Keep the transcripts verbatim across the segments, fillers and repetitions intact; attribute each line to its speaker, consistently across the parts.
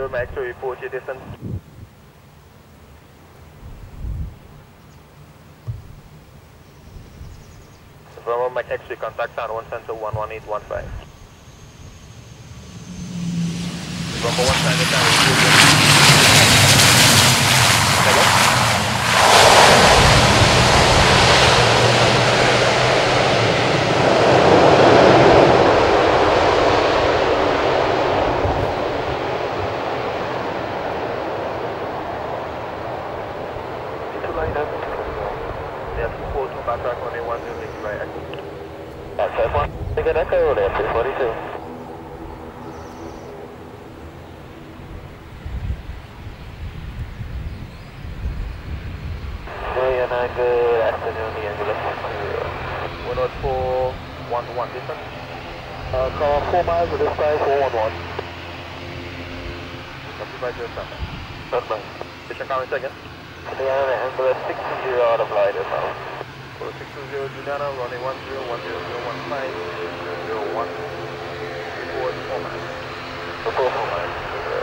Speaker 1: Max to report your distance. Bravo Max X-ray, contact San Juan Center one one eight one five. Bravo one Standard Tower. Hello? Good afternoon, the Angular one oh four, one to one distance. Uh, call four miles with this guy, four one one. Copy by your standby. Standby. Station count second. Juliana, Angular six two zero out of light as well. So six two zero Juliana, running one zero one zero zero one five, zero zero one, report four miles. Report four miles.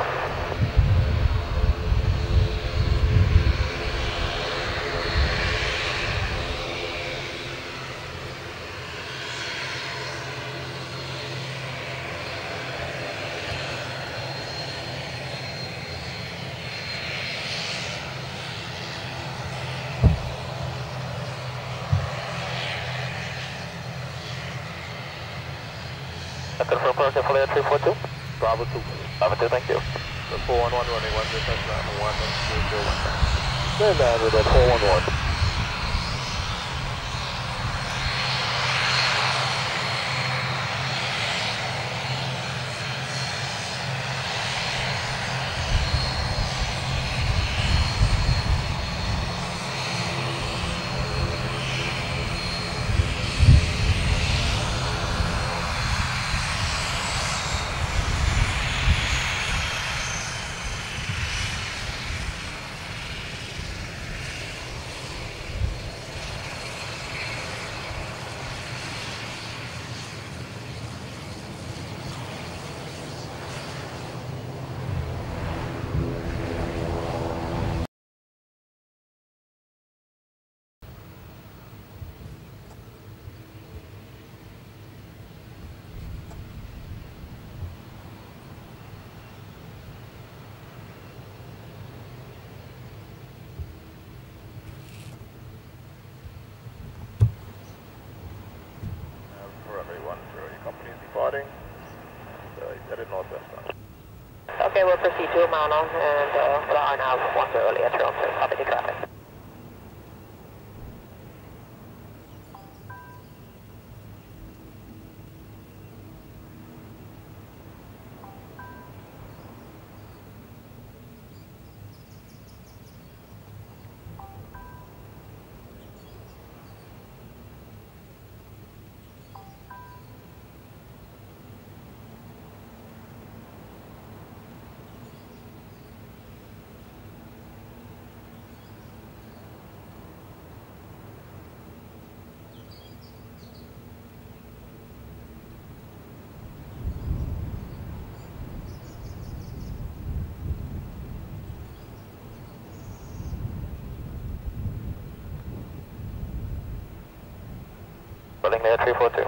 Speaker 1: Confirm production for layer three four two. Bravo two. Bravo two, thank you. The four one one running one distance, one zero zero one five. Stand down with that four one one. Okay, we'll proceed to Mano and uh, we'll iron out once early at Toronto. Copy the traffic. Building there three four two.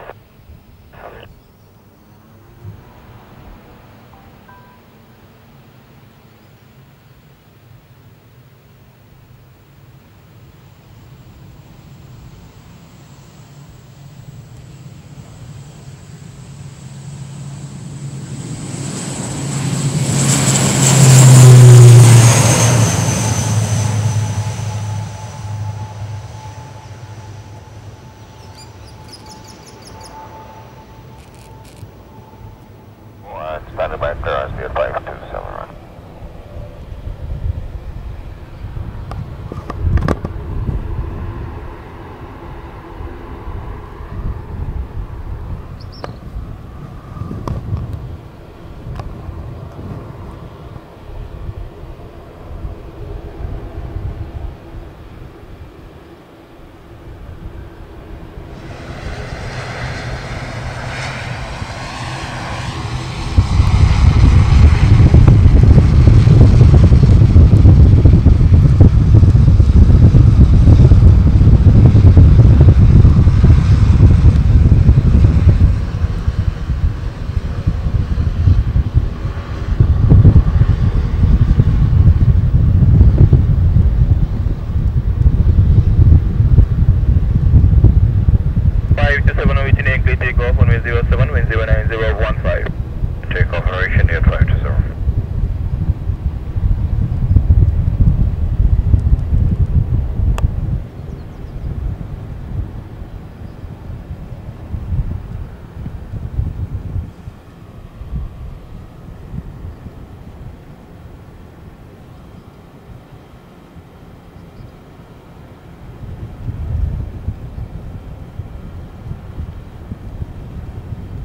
Speaker 1: seven within English takeoff, runway zero seven, wind zero nine zero one five. Takeoff operation eight five two zero.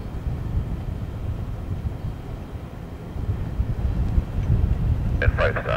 Speaker 1: Five star.